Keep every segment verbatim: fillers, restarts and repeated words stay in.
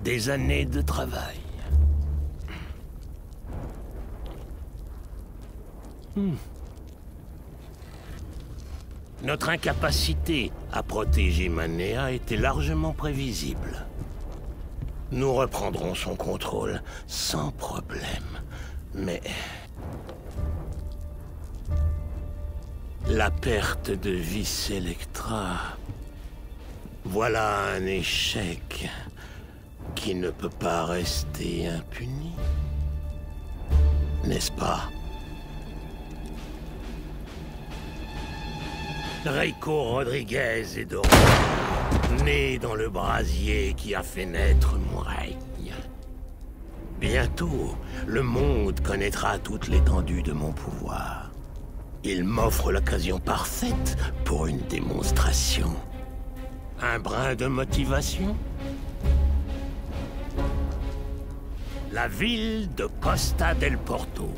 Des années de travail. Hmm. Notre incapacité à protéger Manéa était largement prévisible. Nous reprendrons son contrôle sans problème. Mais... la perte de Vis Electra... voilà un échec qui ne peut pas rester impuni. N'est-ce pas? Reiko Rodriguez est de retour, né dans le brasier qui a fait naître mon règne. Bientôt, le monde connaîtra toute l'étendue de mon pouvoir. Il m'offre l'occasion parfaite pour une démonstration. Un brin de motivation? La ville de Costa del Porto.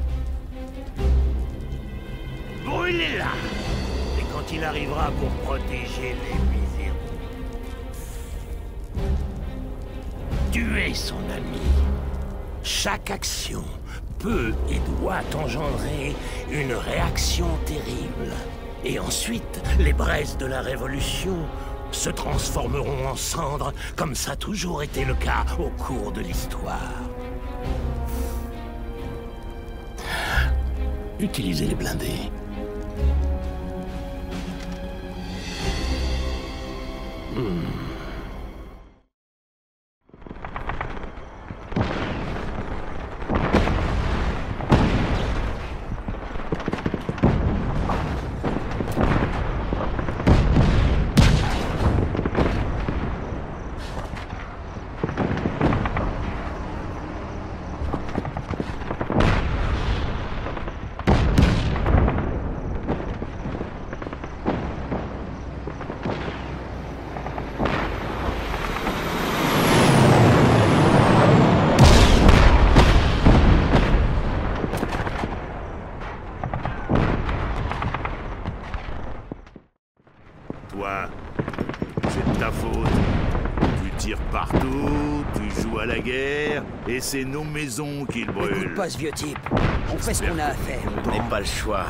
Brûlez-la! Et quand il arrivera pour protéger les miséreux, tuez son ami. Chaque action peut et doit engendrer une réaction terrible. Et ensuite, les braises de la Révolution se transformeront en cendres, comme ça a toujours été le cas au cours de l'histoire. Utilisez les blindés. Hmm. Toi, c'est de ta faute. Tu tires partout, tu joues à la guerre, et c'est nos maisons qu'ils brûlent. Écoute pas ce vieux type. On fait ce qu'on a à faire. On n'a pas le choix.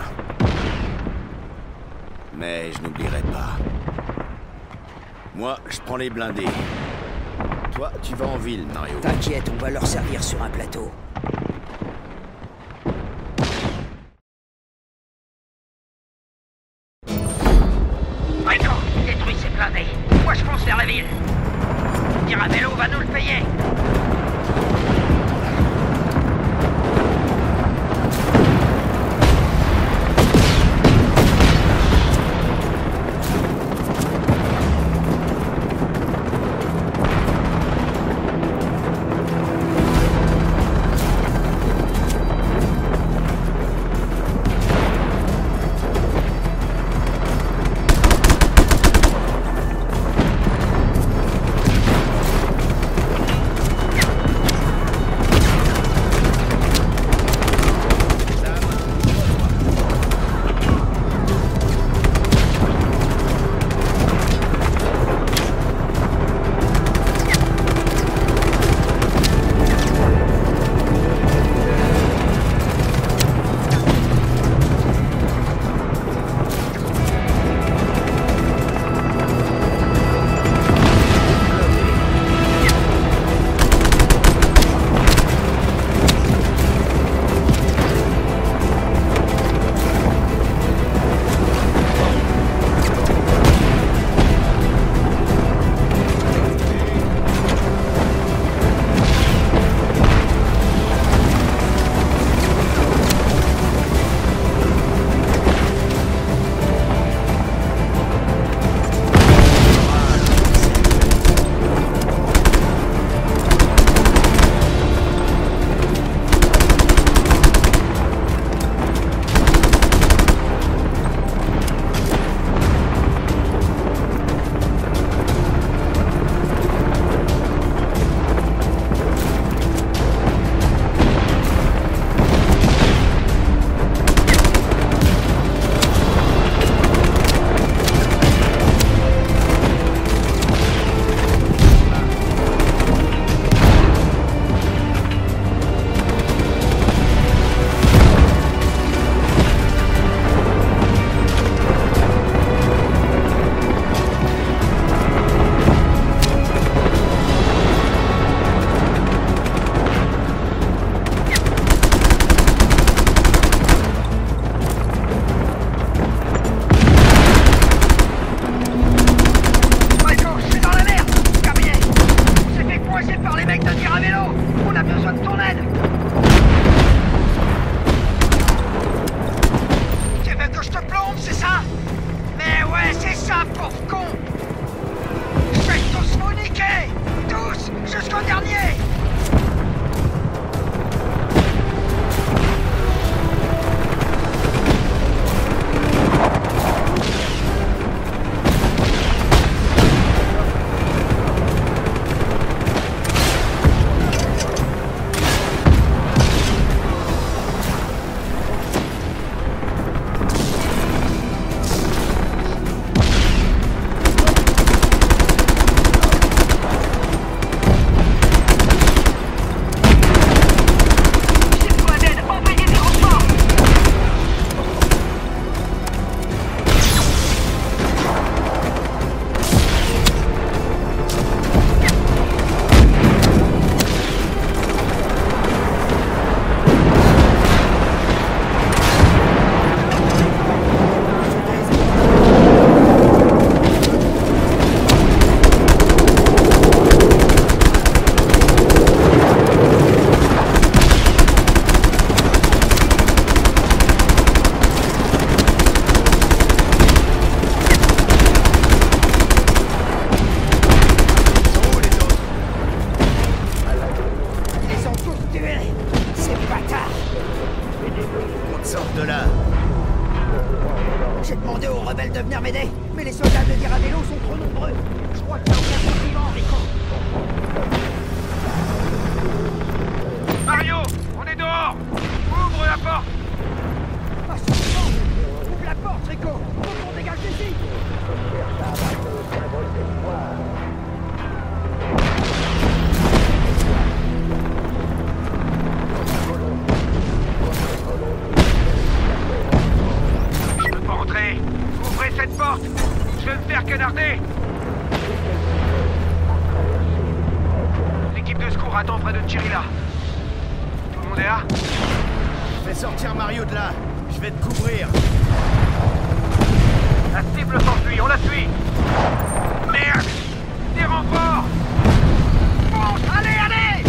Mais je n'oublierai pas. Moi, je prends les blindés. Toi, tu vas en ville, Mario. T'inquiète, on va leur servir sur un plateau. Rico, détruis ces blindés. Moi, je fonce vers la ville. Tiramello va nous le payer. Ravello! On a besoin de ton aide! Tu veux que je te plombe, c'est ça? Mais ouais, c'est ça, pauvre con! Je vais tous vous niquer! Tous! Jusqu'au dernier! J'ai demandé aux rebelles de venir m'aider, mais les soldats de Di Ravello sont trop nombreux. Je crois que t'as aucun survivant, Rico. Mario, on est dehors. Ouvre la porte. Pas suffisant. Ouvre la porte, Rico. Faut qu'on dégage d'ici. Je peux pas entrer. Ouvrez cette porte. Je vais me faire canarder. L'équipe de secours attend près de Chirilla. Tout le monde est là? Fais sortir Mario de là. Je vais te couvrir. La cible s'enfuit, on la suit. Merde! Des renforts! Fonce, allez, allez!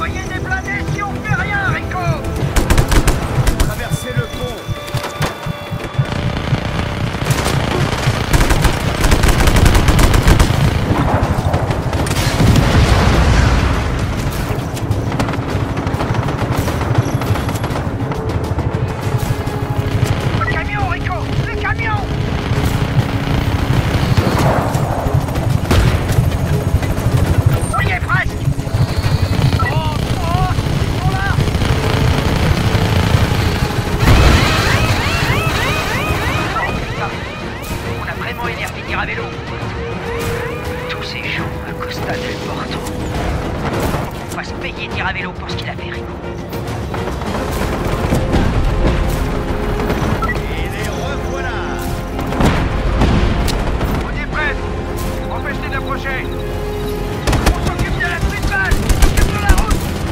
envoyer des blindés si on fait rien, Rico! Traversez le pont. Le camion, Rico! Le camion! On y est presque! Oh, oh, ils sont là! Oh putain! On a vraiment énervé dire à vélo! Tous ces gens à Costa del Porto. On va se payer dire à vélo pour ce qu'il a fait, Rico. Et les revoilà. On est prêt. Empêchez d'approcher. On s'occupe de la petite balle! On s'occupe de la route!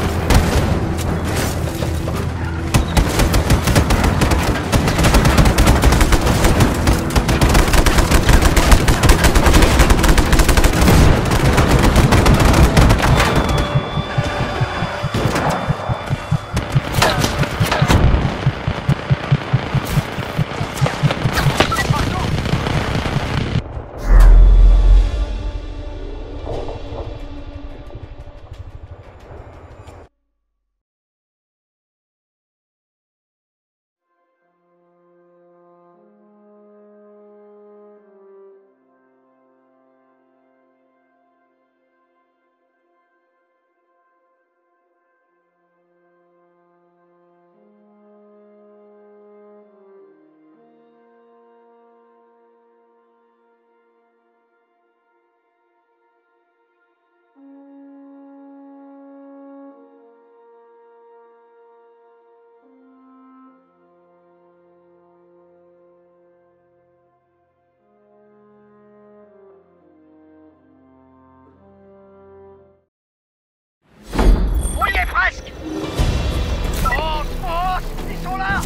On y est presque! Oh, oh, ils sont là!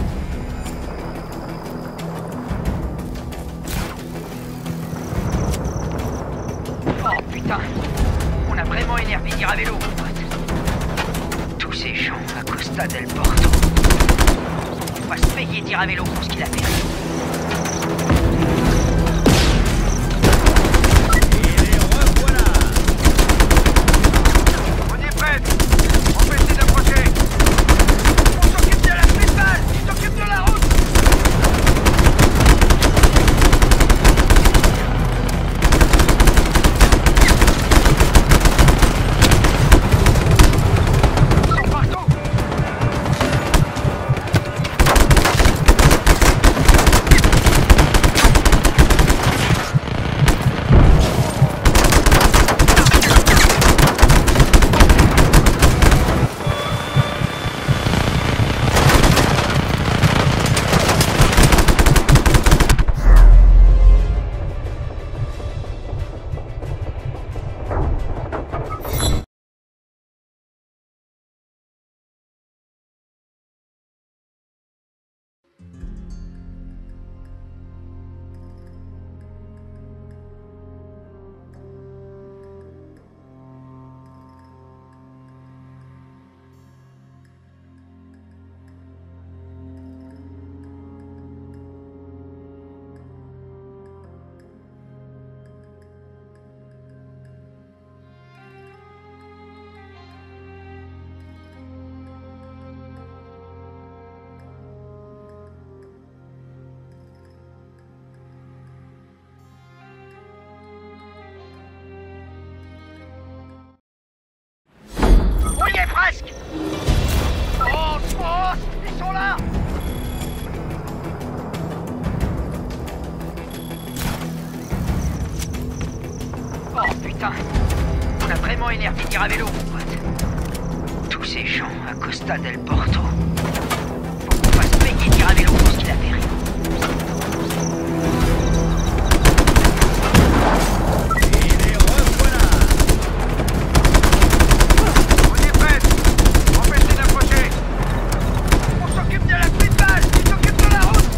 Oh putain! On a vraiment énervé dire à vélo, mon pote. Tous ces gens à Costa del Porto. On va se payer dire à vélo pour ce qu'il a fait. Et les revoilà. On est prêt. Empêchez d'approcher. On s'occupe de la petite balle! Ils s'occupent de la route! Ils sont partout. On y est presque! Oh, oh, ils sont là! Oh putain! On a vraiment énervé dire à vélo, mon pote. Tous ces gens à Costa del Porto. On va se payer dire à vélo pour ce qu'il a fait, Rico. Et les revoilà. On est prêt. Empêchez d'approcher. On s'occupe de la petite balle! Ils s'occupent de la route!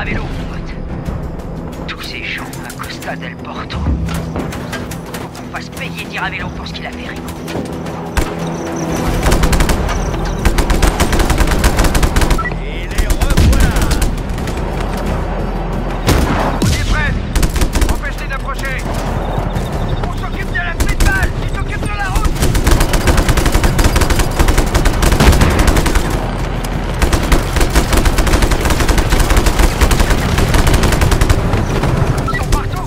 à vélo, mon pote. Tous ces gens à Costa del Porto. Faut qu'on fasse payer dire à vélo pour ce qu'il a fait, Rico. Et les revoilà. On est prêt. Empêche-les d'approcher. On s'occupe de la petite balle. Tu t'occupes de la route. Ils sont partout.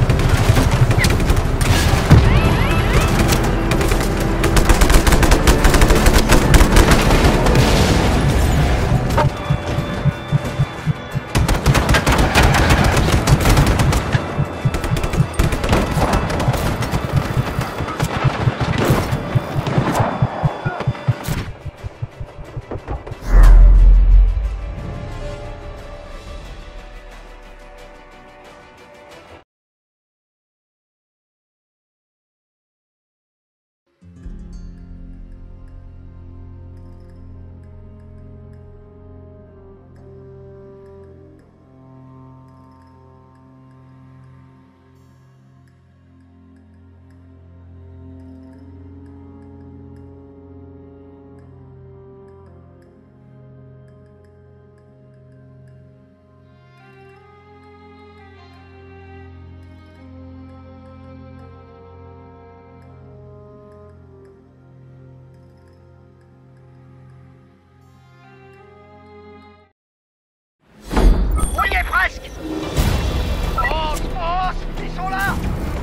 On y est presque. Oh, oh, ils sont là.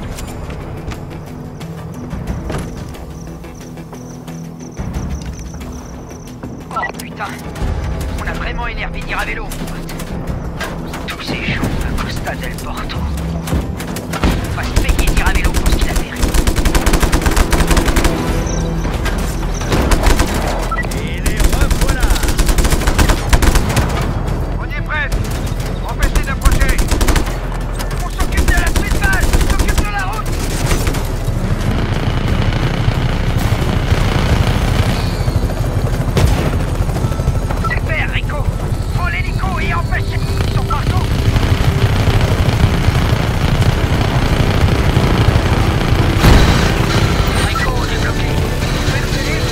Oh putain, on a vraiment énervé dire à vélo, mon pote. Tous ces gens à Costa del Porto. On va se payer dire à vélo pour ce qu'il a fait, Rico. Et les revoilà. On y est prêt. Empêche-les d'approcher. On s'occupe de la petite balle. On s'occupe de la route. C'est fait, Rico. Prends l'hélico et empêche-les. Ils sont partout. Rico, on est bloqué. Tu veux nous aider?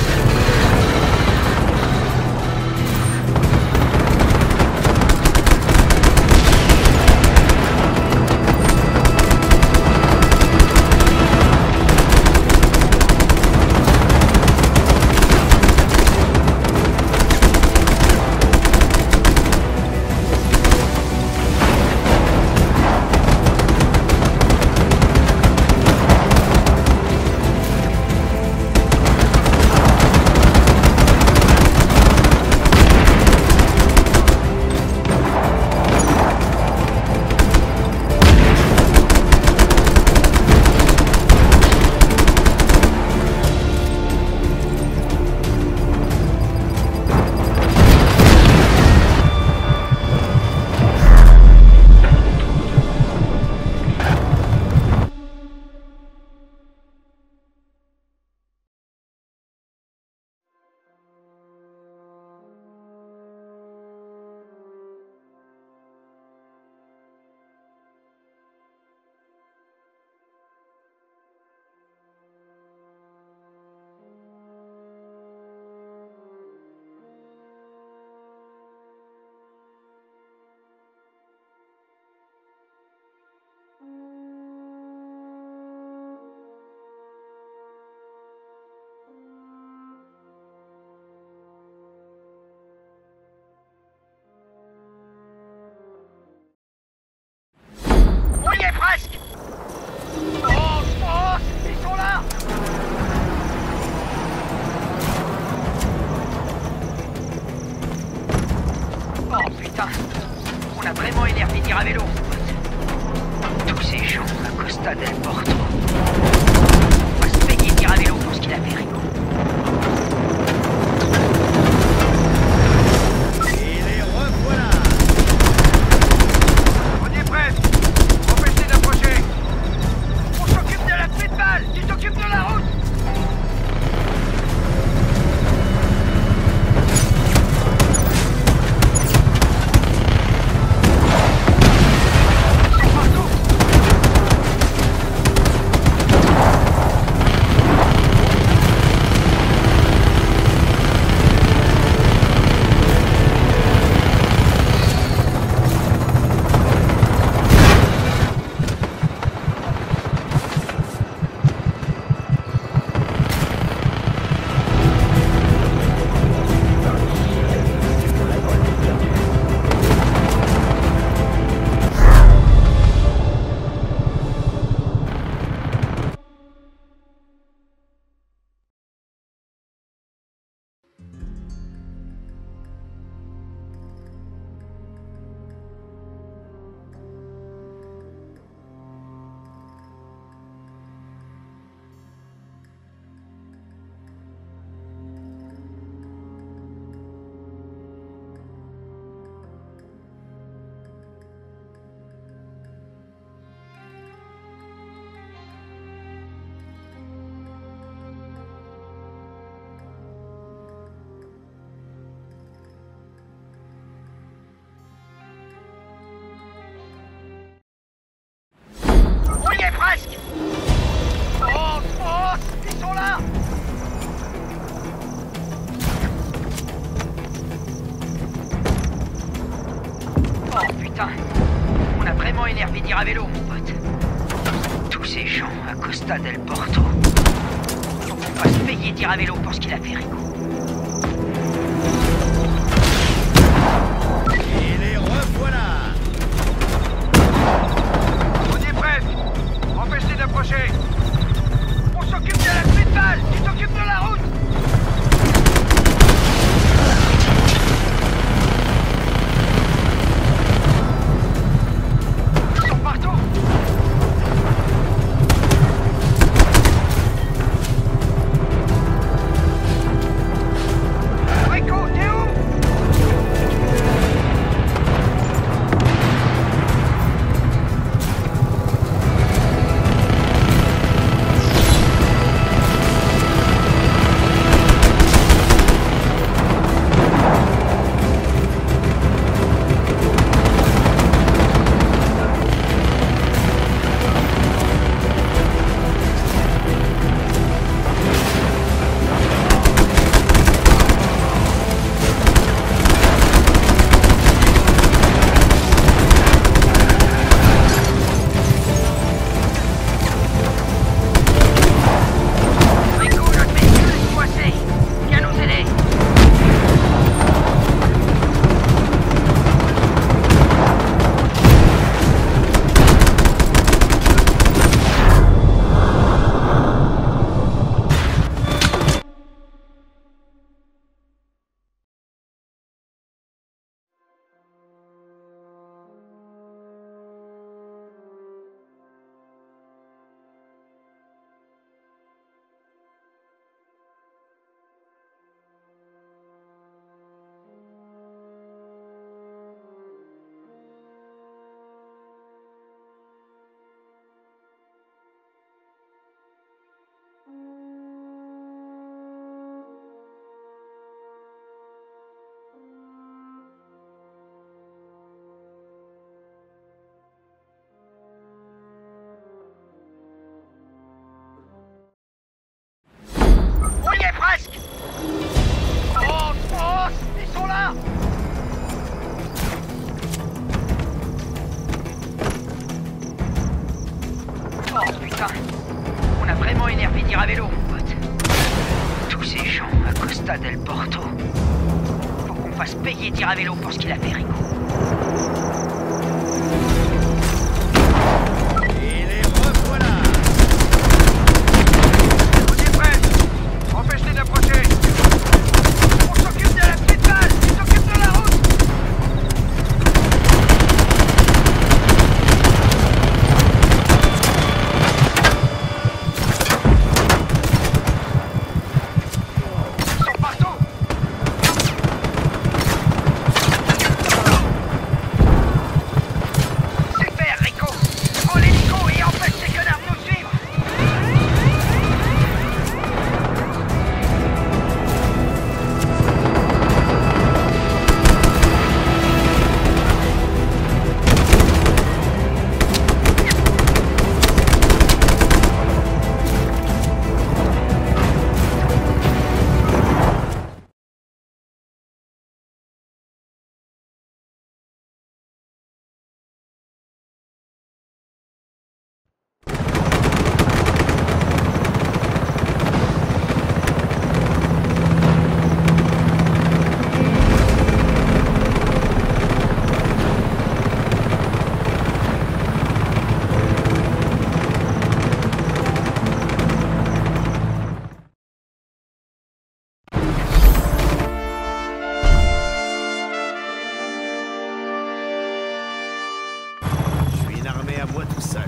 On y est presque. Oh, oh, ils sont là. Oh putain, on a vraiment énervé dire à vélo, mon pote. Tous ces gens à Costa del Porto. On va se payer dire à vélo pour ce qu'il a fait, Rico. Et les revoilà. On y est prêt. Empêche-les d'approcher. On s'occupe de la petite balle. Tu t'occupes de la route. a vraiment énervé Di Ravello, mon pote. Tous ces gens à Costa del Porto. Faut qu'on fasse payer Di Ravello pour ce qu'il a fait, Rico. Et les revoilà. On est prêt. Empêche-les d'approcher. On s'occupe de la suite balle. Tu t'occupes de la route. Ils sont partout. Rico, t'es où? Rico, notre véhicule est coincé. Viens nous aider. On y est presque. Oh, oh, ils sont là. Oh putain. On a vraiment énervé Di Ravello, mon pote. Tous ces gens à Costa del Porto. Faut qu'on fasse payer Di Ravello pour ce qu'il a fait, Rico. Et les revoilà. On est prêt. Empêche-les d'approcher. On s'occupe de la petite balle. Tu t'occupes de la route. Ils sont partout. C'est fait, Rico. Prends l'hélico et empêche ces connards de nous suivre. Je suis une armée à moi tout seul.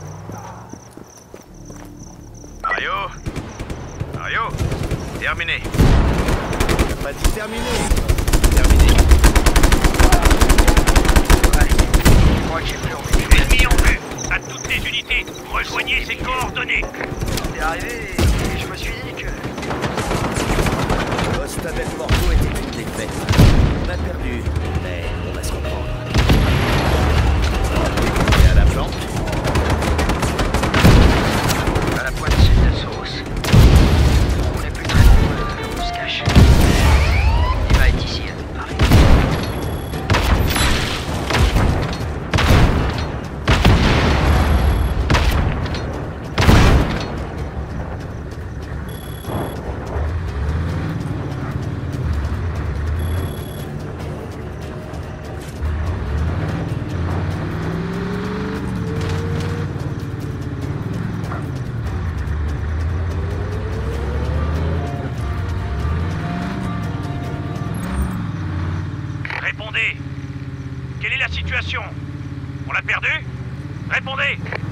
Mario Mario Terminé. T'as pas dit terminé. Terminé. Allez, je crois que j'ai plus envie. Ennemi en vue. À toutes les unités, rejoignez ces coordonnées. C'est arrivé et je me suis dit que... Costa del Porto était une défaite. On a perdu, mais on va se comprendre. Et à la planque. À la pointe sud de Soros. On est plus très nombreux, on se cache. Il va être ici, à Paris. On l'a perdu? Répondez!